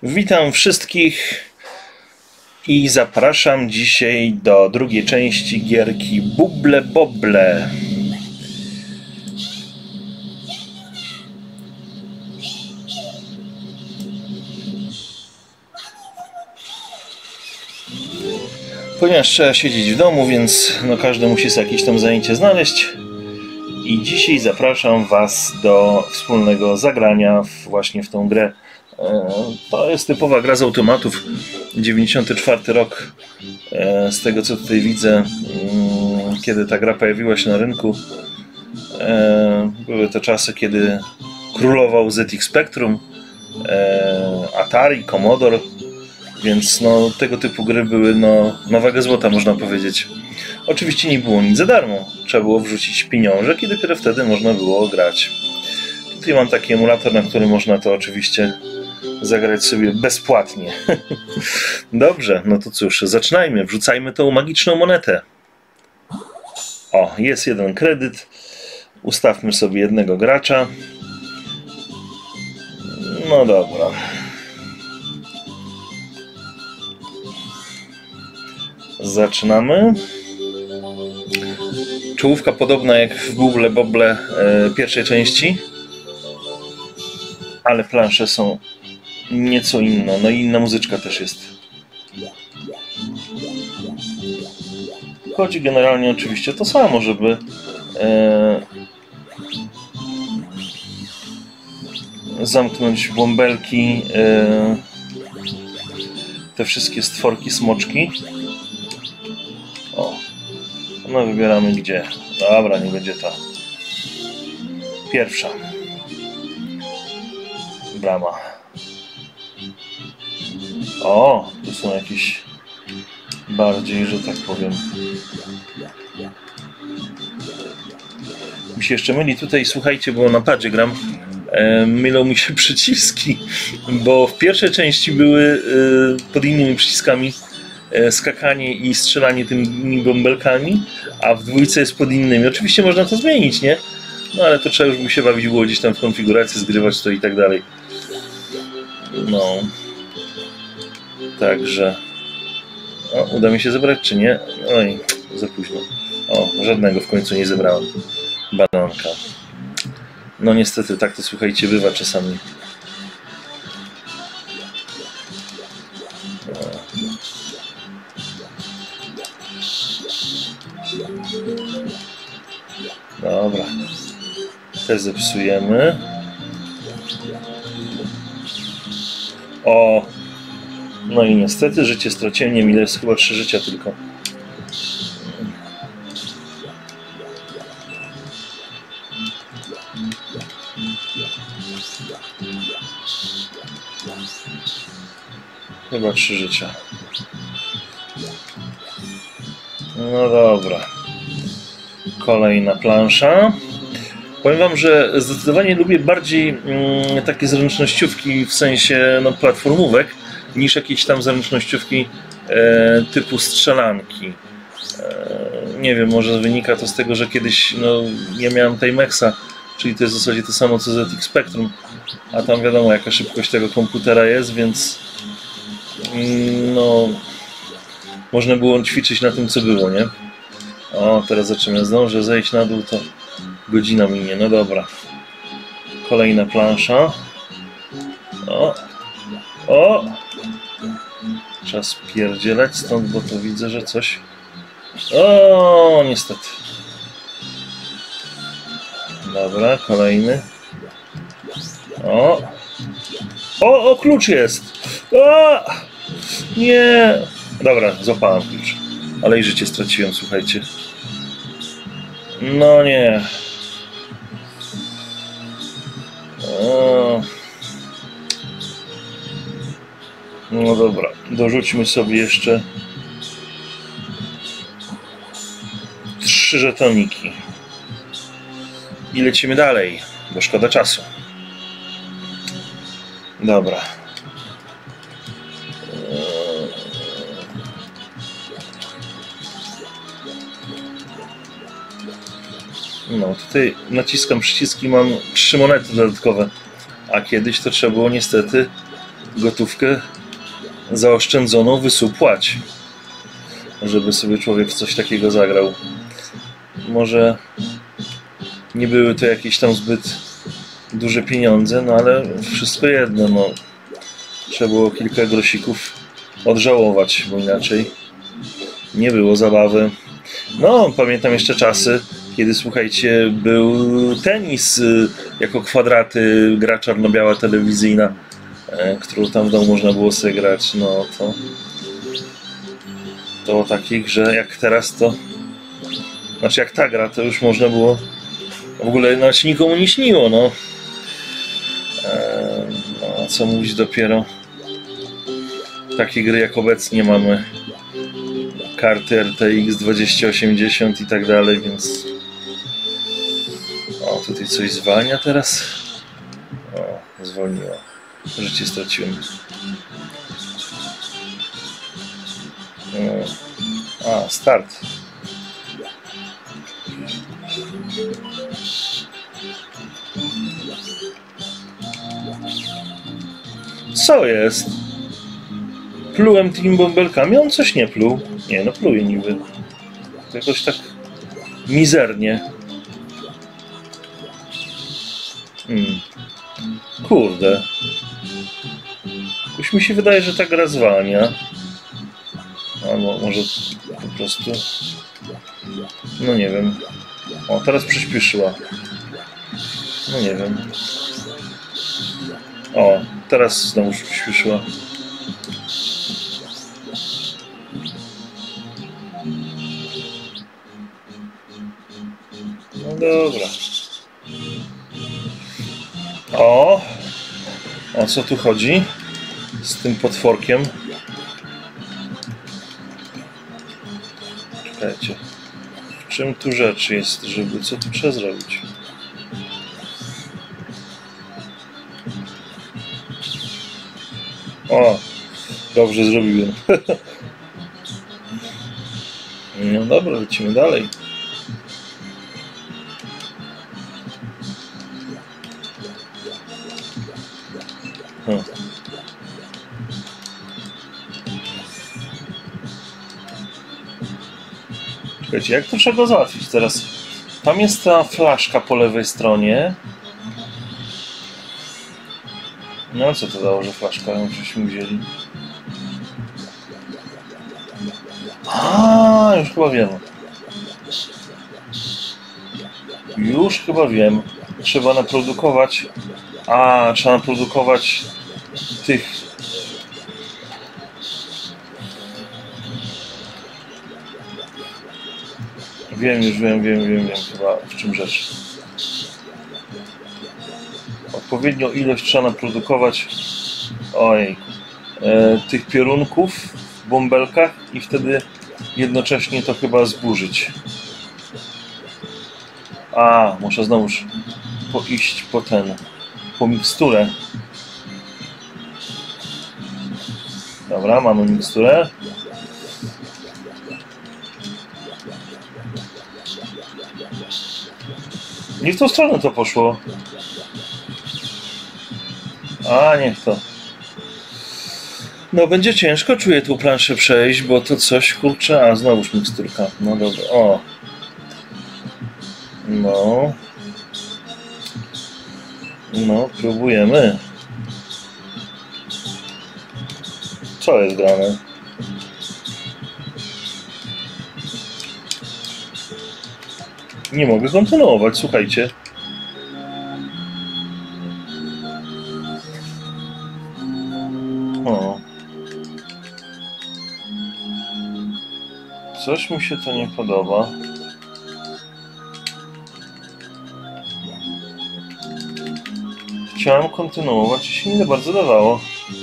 Witam wszystkich i zapraszam dzisiaj do drugiej części gierki Bubble Bobble. Ponieważ trzeba siedzieć w domu, więc każdy musi sobie jakieś tam zajęcie znaleźć. I dzisiaj zapraszam Was do wspólnego zagrania właśnie w tą grę. To jest typowa gra z automatów. 94 rok. Z tego co tutaj widzę, kiedy ta gra pojawiła się na rynku. Były to czasy, kiedy królował ZX Spectrum, Atari, Commodore. Więc tego typu gry były na wagę złota, można powiedzieć. Oczywiście nie było nic za darmo. Trzeba było wrzucić pieniążek i dopiero wtedy można było grać. Tutaj mam taki emulator, na którym można to oczywiście zagrać sobie bezpłatnie. Dobrze, no to cóż, zaczynajmy. Wrzucajmy tą magiczną monetę. O, jest jeden kredyt. Ustawmy sobie jednego gracza. No dobra. Zaczynamy. Czołówka podobna jak w Bubble Bobble pierwszej części, ale plansze są nieco inne. No i inna muzyczka też jest. Chodzi generalnie oczywiście to samo, żeby zamknąć bąbelki, te wszystkie stworki, smoczki. O, no wybieramy gdzie. Dobra, nie będzie ta pierwsza brama. O, tu są jakieś bardziej, że tak powiem. Mi się jeszcze myli tutaj, słuchajcie, bo na padzie gram. Mylą mi się przyciski, bo w pierwszej części były pod innymi przyciskami skakanie i strzelanie tymi bąbelkami, a w dwójce jest pod innymi. Oczywiście można to zmienić, nie? No ale to trzeba już by się bawić było gdzieś tam w konfiguracji, zgrywać to i tak dalej. No. Także... O, uda mi się zebrać, czy nie? Oj, za późno. O, żadnego w końcu nie zebrałem. Bananka. No niestety, tak to słuchajcie, bywa czasami. Dobra. Te zepsujemy. O! No i niestety życie straciłem. Nie wiem, ile jest, chyba 3 życia tylko. Chyba 3 życia. No dobra. Kolejna plansza. Powiem wam, że zdecydowanie lubię bardziej takie zręcznościówki, w sensie platformówek, niż jakieś tam zręcznościówki typu strzelanki. Nie wiem, może wynika to z tego, że kiedyś ja miałem Timexa, czyli to jest w zasadzie to samo co ZX Spectrum, a tam wiadomo jaka szybkość tego komputera jest, więc można było ćwiczyć na tym co było, nie? O, teraz zaczynam, zdążę zejść na dół, to godzina minie, no dobra. Kolejna plansza. O! O! Trzeba spierdzielać stąd, bo to widzę, że coś... O, niestety. Dobra, kolejny. O! O, klucz jest! O! Nie! Dobra, złapałem klucz. Ale i życie straciłem, słuchajcie. No nie. O. No dobra, dorzućmy sobie jeszcze 3 żetoniki. I lecimy dalej, bo szkoda czasu. Dobra. No, tutaj naciskam przyciski, mam 3 monety dodatkowe. A kiedyś to trzeba było niestety gotówkę zaoszczędzoną wysupłać, żeby sobie człowiek w coś takiego zagrał. Może nie były to jakieś tam zbyt duże pieniądze, no ale wszystko jedno, no. Trzeba było kilka grosików odżałować, bo inaczej nie było zabawy. No, pamiętam jeszcze czasy, kiedy, słuchajcie, był tenis jako kwadraty, gra czarno-biała telewizyjna, którą tam w domu można było sobie grać. No to o takiej grze jak teraz to... Znaczy jak ta gra, to już można było... W ogóle znaczy nikomu nie śniło, no. No, co mówić dopiero. Takie gry jak obecnie mamy. Karty RTX 2080 i tak dalej, więc... O, tutaj coś zwalnia teraz. O, zwolniło. Życie straciłem. A, start. Co jest? Plułem tymi bąbelkami, on coś nie pluł. Nie, no pluje niby. To jakoś tak mizernie. Kurde. Już mi się wydaje, że ta gra zwalnia. Albo może po prostu... No nie wiem. O, teraz przyspieszyła. No nie wiem. O, teraz znowu przyspieszyła. No dobra. O co tu chodzi? Z tym potworkiem. Czekajcie. W czym tu rzecz jest, żeby... Co tu trzeba zrobić? O! Dobrze zrobiłem. No dobra, lecimy dalej. Czekajcie, jak to trzeba go załatwić teraz? Tam jest ta flaszka po lewej stronie. No co to dało, że flaszka ją żeśmy wzięli? A, już chyba wiem. Już chyba wiem. Trzeba naprodukować... trzeba naprodukować tych... Wiem chyba w czym rzecz. Odpowiednią ilość trzeba naprodukować tych piorunków w bąbelkach i wtedy jednocześnie to chyba zburzyć. Muszę znowuż iść po miksturę. Dobra, mamy miksturę. Nie w tą stronę to poszło. Niech to. No będzie ciężko, czuję tą planszę przejść, bo to coś, kurczę, znowuż miksturka. No dobra, No, próbujemy. Co jest grane? Nie mogę kontynuować, słuchajcie. Coś mi się to nie podoba. Chciałem kontynuować i się nie bardzo dawało.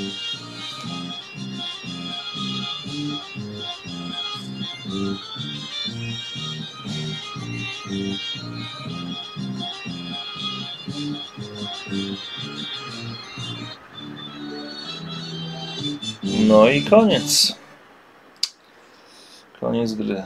No i koniec. Koniec gry.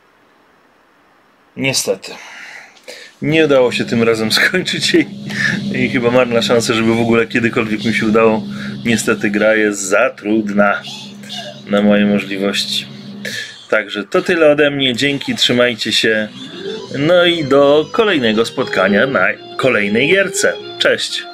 Niestety. Nie udało się tym razem skończyć jej i chyba marna szansa, żeby w ogóle kiedykolwiek mi się udało. Niestety gra jest za trudna na moje możliwości. Także to tyle ode mnie. Dzięki, trzymajcie się. No i do kolejnego spotkania na kolejnej gierce. Cześć!